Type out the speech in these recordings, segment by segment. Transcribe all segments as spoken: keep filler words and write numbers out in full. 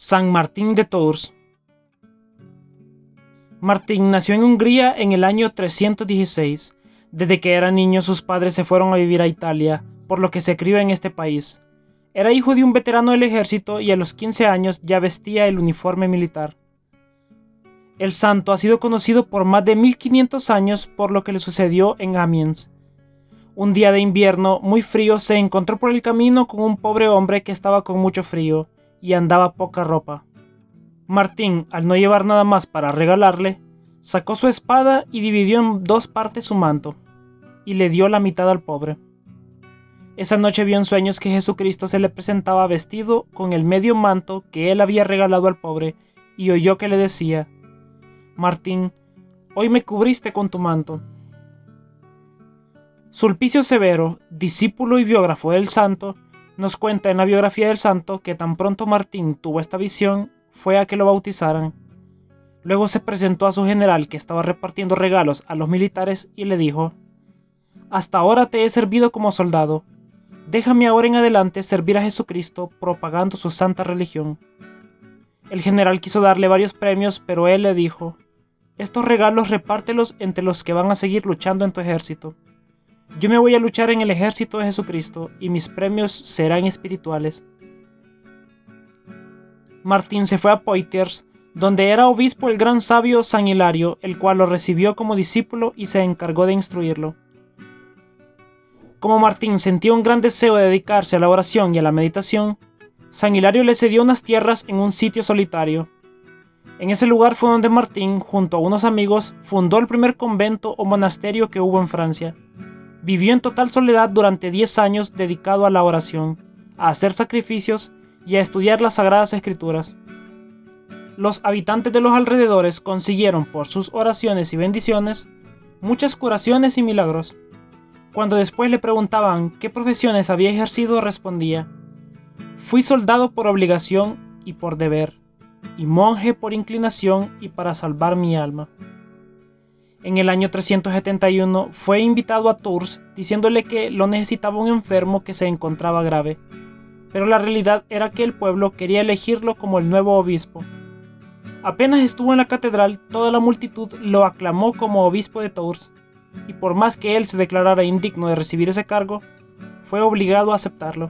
San Martín de Tours. Martín nació en Hungría en el año trescientos dieciséis. Desde que era niño sus padres se fueron a vivir a Italia, por lo que se crió en este país. Era hijo de un veterano del ejército y a los quince años ya vestía el uniforme militar. El santo ha sido conocido por más de mil quinientos años por lo que le sucedió en Amiens. Un día de invierno muy frío se encontró por el camino con un pobre hombre que estaba con mucho frío y andaba poca ropa. Martín, al no llevar nada más para regalarle, sacó su espada y dividió en dos partes su manto, y le dio la mitad al pobre. Esa noche vio en sueños que Jesucristo se le presentaba vestido con el medio manto que él había regalado al pobre, y oyó que le decía: Martín, hoy me cubriste con tu manto. Sulpicio Severo, discípulo y biógrafo del santo, nos cuenta en la biografía del santo que tan pronto Martín tuvo esta visión, fue a que lo bautizaran. Luego se presentó a su general que estaba repartiendo regalos a los militares y le dijo: Hasta ahora te he servido como soldado. Déjame ahora en adelante servir a Jesucristo propagando su santa religión. El general quiso darle varios premios, pero él le dijo: Estos regalos repártelos entre los que van a seguir luchando en tu ejército. Yo me voy a luchar en el ejército de Jesucristo y mis premios serán espirituales. Martín se fue a Poitiers, donde era obispo el gran sabio San Hilario, el cual lo recibió como discípulo y se encargó de instruirlo. Como Martín sentía un gran deseo de dedicarse a la oración y a la meditación, San Hilario le cedió unas tierras en un sitio solitario. En ese lugar fue donde Martín, junto a unos amigos, fundó el primer convento o monasterio que hubo en Francia. Vivió en total soledad durante diez años dedicado a la oración, a hacer sacrificios y a estudiar las Sagradas Escrituras. Los habitantes de los alrededores consiguieron por sus oraciones y bendiciones muchas curaciones y milagros. Cuando después le preguntaban qué profesiones había ejercido, respondía: Fui soldado por obligación y por deber, y monje por inclinación y para salvar mi alma. En el año trescientos setenta y uno fue invitado a Tours diciéndole que lo necesitaba un enfermo que se encontraba grave, pero la realidad era que el pueblo quería elegirlo como el nuevo obispo. Apenas estuvo en la catedral, toda la multitud lo aclamó como obispo de Tours, y por más que él se declarara indigno de recibir ese cargo, fue obligado a aceptarlo.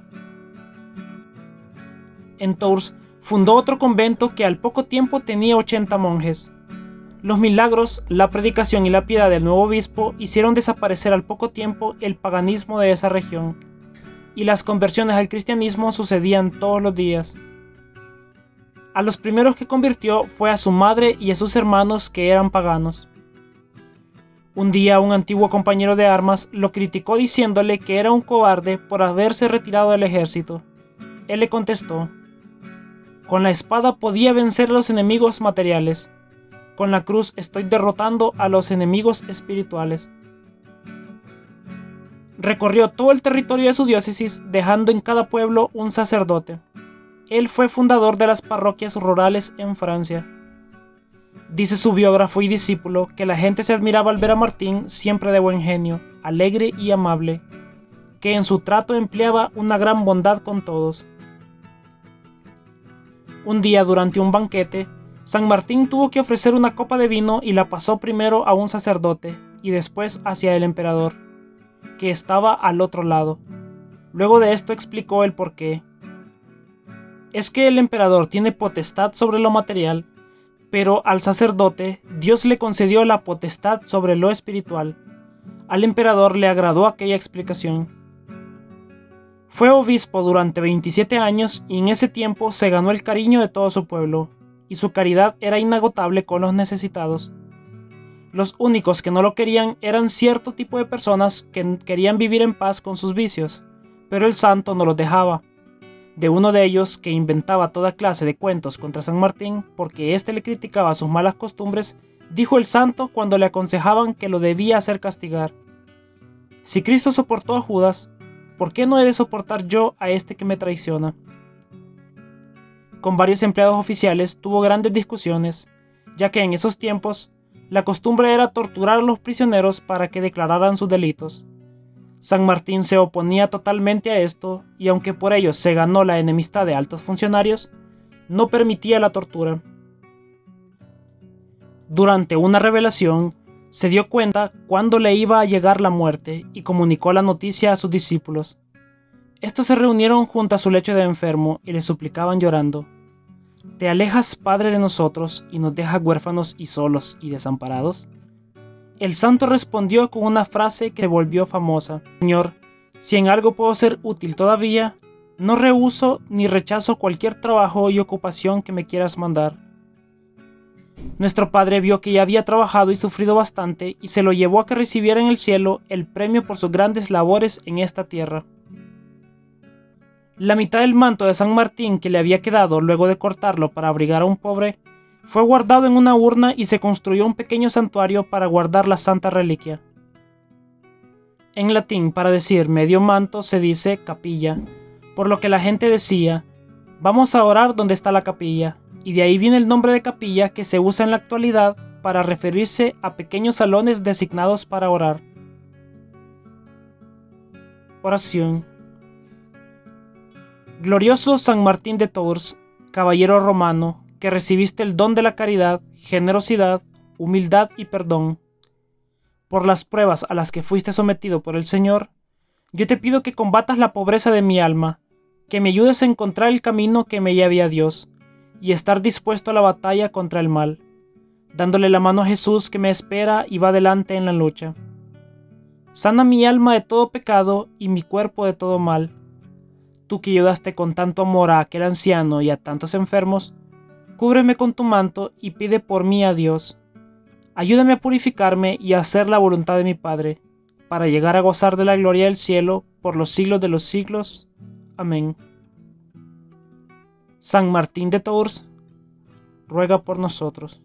En Tours fundó otro convento que al poco tiempo tenía ochenta monjes. Los milagros, la predicación y la piedad del nuevo obispo hicieron desaparecer al poco tiempo el paganismo de esa región, y las conversiones al cristianismo sucedían todos los días. A los primeros que convirtió fue a su madre y a sus hermanos que eran paganos. Un día un antiguo compañero de armas lo criticó diciéndole que era un cobarde por haberse retirado del ejército. Él le contestó: Con la espada podía vencer a los enemigos materiales. Con la cruz estoy derrotando a los enemigos espirituales. Recorrió todo el territorio de su diócesis, dejando en cada pueblo un sacerdote. Él fue fundador de las parroquias rurales en Francia. Dice su biógrafo y discípulo que la gente se admiraba al ver a Martín siempre de buen genio, alegre y amable, que en su trato empleaba una gran bondad con todos. Un día durante un banquete, San Martín tuvo que ofrecer una copa de vino y la pasó primero a un sacerdote y después hacia el emperador, que estaba al otro lado. Luego de esto explicó el porqué. Es que el emperador tiene potestad sobre lo material, pero al sacerdote Dios le concedió la potestad sobre lo espiritual. Al emperador le agradó aquella explicación. Fue obispo durante veintisiete años y en ese tiempo se ganó el cariño de todo su pueblo, y su caridad era inagotable con los necesitados. Los únicos que no lo querían eran cierto tipo de personas que querían vivir en paz con sus vicios, pero el santo no los dejaba. De uno de ellos, que inventaba toda clase de cuentos contra San Martín porque éste le criticaba sus malas costumbres, dijo el santo cuando le aconsejaban que lo debía hacer castigar: Si Cristo soportó a Judas, ¿por qué no he de soportar yo a este que me traiciona? Con varios empleados oficiales tuvo grandes discusiones, ya que en esos tiempos la costumbre era torturar a los prisioneros para que declararan sus delitos. San Martín se oponía totalmente a esto, y aunque por ello se ganó la enemistad de altos funcionarios, no permitía la tortura. Durante una revelación, se dio cuenta cuándo le iba a llegar la muerte y comunicó la noticia a sus discípulos. Estos se reunieron junto a su lecho de enfermo y le suplicaban llorando: ¿Te alejas, Padre, de nosotros y nos dejas huérfanos y solos y desamparados? El santo respondió con una frase que se volvió famosa: Señor, si en algo puedo ser útil todavía, no rehúso ni rechazo cualquier trabajo y ocupación que me quieras mandar. Nuestro padre vio que ya había trabajado y sufrido bastante y se lo llevó a que recibiera en el cielo el premio por sus grandes labores en esta tierra. La mitad del manto de San Martín que le había quedado luego de cortarlo para abrigar a un pobre fue guardado en una urna y se construyó un pequeño santuario para guardar la santa reliquia. En latín, para decir medio manto se dice capilla, por lo que la gente decía: vamos a orar donde está la capilla, y de ahí viene el nombre de capilla que se usa en la actualidad para referirse a pequeños salones designados para orar. Oración. Glorioso San Martín de Tours, caballero romano, que recibiste el don de la caridad, generosidad, humildad y perdón. Por las pruebas a las que fuiste sometido por el Señor, yo te pido que combatas la pobreza de mi alma, que me ayudes a encontrar el camino que me lleve a Dios, y estar dispuesto a la batalla contra el mal, dándole la mano a Jesús que me espera y va delante en la lucha. Sana mi alma de todo pecado y mi cuerpo de todo mal. Tú que ayudaste con tanto amor a aquel anciano y a tantos enfermos, cúbreme con tu manto y pide por mí a Dios. Ayúdame a purificarme y a hacer la voluntad de mi Padre, para llegar a gozar de la gloria del cielo por los siglos de los siglos. Amén. San Martín de Tours, ruega por nosotros.